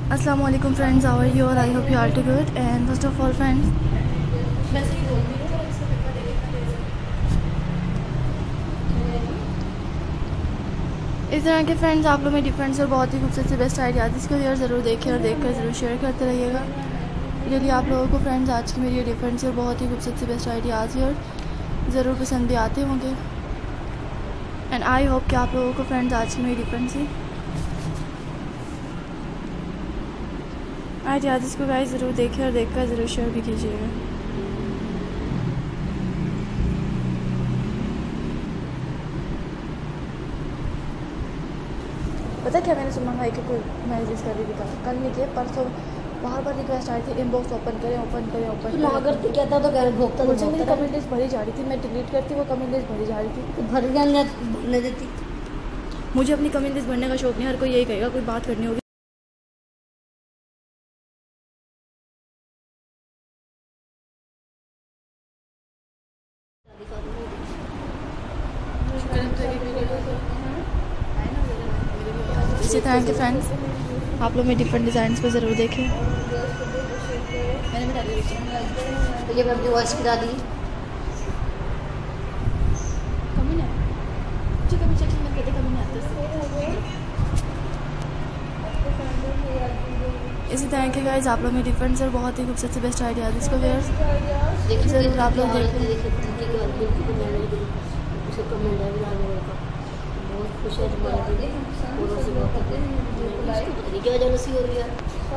Assalamualaikum friends, how are you all? I hope you are all good. And first of all friends, इस तरह के friends आप लोग में डिफरेंस और बहुत ही खूबसूरत से बेस्ट आइडियाज़ इसको यार ज़रूर देखें और देखकर ज़रूर शेयर करते रहिएगा। रियली आप लोगों को फ्रेंड्स आज की मेरी डिफरेंस और बहुत ही खूबसूरत से बेस्ट आइडियाज़ और ज़रूर पसंद भी आते होंगे। एंड आई होप कि आप लोगों को फ्रेंड्स आज की मेरी डिफरेंस ही आइडियाज़ इसको गाइस ज़रूर देखें और देखकर ज़रूर शेयर भी कीजिएगा। पता क्या मैंने सुमन भाई के कोई मैसेज कर रही थी कल नहीं किया, परसों बार रिक्वेस्ट आई थी इनबॉक्स ओपन करें ना करती क्या था तो घर भोगता मुझे मेरी कमेंट लिस्ट भरी जा रही थी, मैं डिलीट करती वो कमेंट लिस्ट भरी जा रही थी। भरने देती। मुझे अपनी कमेंट लिस्ट भरने का शौक नहीं, हर कोई यही कहेगा कोई बात करनी होगी इसी तरह के फ्रेंड्स आप लोग में डिफरेंट डिज़ाइन को ज़रूर देखें। मैंने बता दी तो ये मैं अपनी वॉइस गिरा दी। कमी नहीं मुझे कमी सेक्शन में कहते कमी नहीं आती। इसी तरह के गाइस आप लोग में डिफरेंस और बहुत ही खूबसूरत से बेस्ट आइडियाज़ इसको देखिए ज़रूर आप लोग देखें। बहुत खुश है तुम्हारे क्या जलसी हो रही है।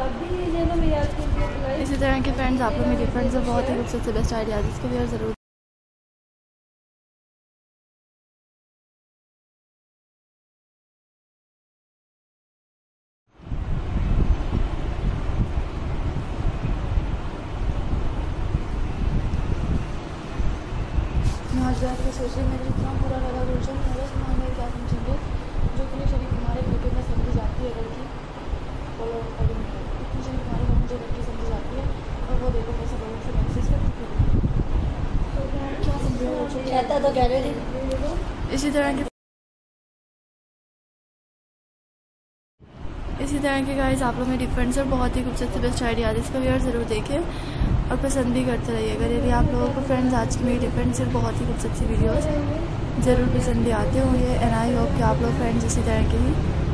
इसी तरह के फ्रेंड्स आप लोग में डिफरेंस और बहुत ही खूबसूरत से बेस्ट आइडियाज़ इसको भी ज़रूर आज रात को सोच रही मेरे इतना बुरा लगा गुलशन मेरा सामान में क्या समझेंगे जो इतनी शरीफ हमारे बेटे में समझी जाती है लड़की और इतनी शरीफ हमारे घर में जो लड़की समझी जाती है और वो देखो कैसे लोगों से मैसेज करती है क्या समझे कहता तो कह रहे थे। इसी तरह के गाइस आप लोग में डिफरेंस और बहुत ही खूबसूरत से बेस्ट आइडियाज़ इसको भी ज़रूर देखें और पसंद भी करते रहिएगा। यदि आप लोगों को फ्रेंड्स आज की मेरी डिफरेंस और बहुत ही खूबसूरत सी वीडियोस ज़रूर पसंद भी आते होंगे। एंड आई होप कि आप लोग फ्रेंड्स इसी तरह के ही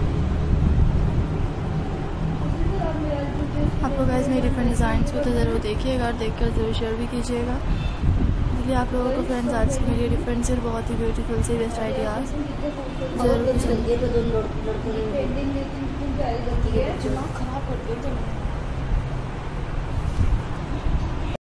आप लोग गाइस मेरी डिफरेंट डिज़ाइंस को तो ज़रूर देखिएगा और देखकर ज़रूर शेयर भी कीजिएगा। इसलिए आप लोगों को फ्रेंड्स आज की मेरी डिफरेंस और बहुत ही ब्यूटीफुल से बेस्ट आइडियाज़ ज़रूर पसंद दिमाग खराब कर दिया।